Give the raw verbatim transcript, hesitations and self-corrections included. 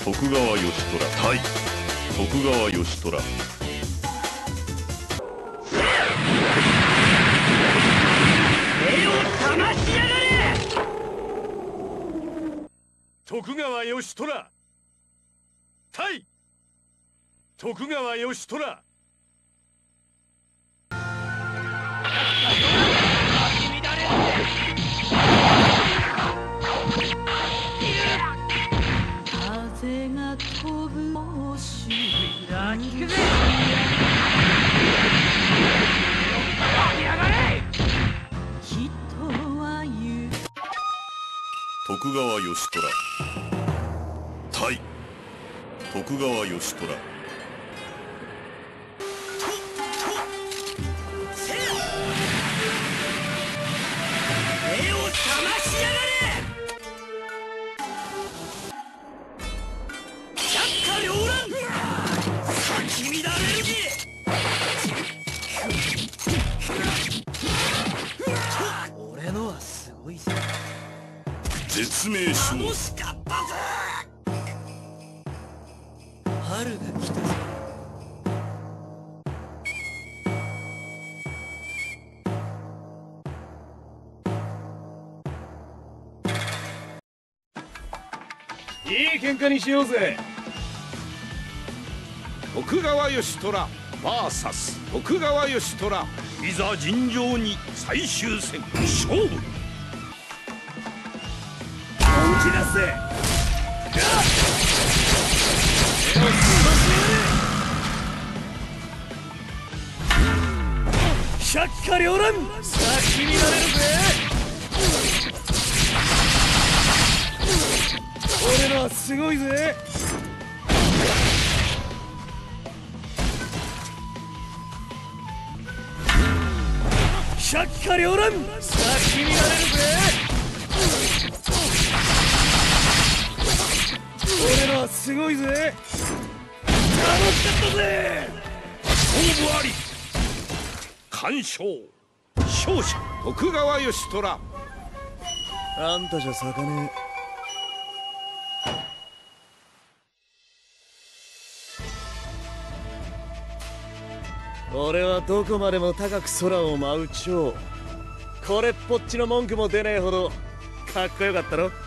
徳川義虎対徳川義虎。 目を覚ましやがれ。 徳川義虎対徳川義虎。 風が飛ぶ星だ聞くぜ。 人は言う徳川義虎対徳川義虎。 目を覚ましやがれ。百花繚乱咲き乱れる気。俺のはすごいぜ。 絶命種楽しかったぜ。春が来たぜ。 いい喧嘩にしようぜ。 徳川義虎 ブイエス 徳川義虎。いざ尋常に最終戦勝負。 本気出せ。百花繚乱咲き乱れるぜ。俺のはすごいぜ。百花繚乱咲き乱れるぜ。俺のはすごいぜ。楽しかったぜ。 勝負あり。完勝。勝者徳川義虎。 あんたじゃ咲かねえ。俺はどこまでも高く空を舞う蝶。これっぽっちの文句も出ねえほどかっこよかったろ。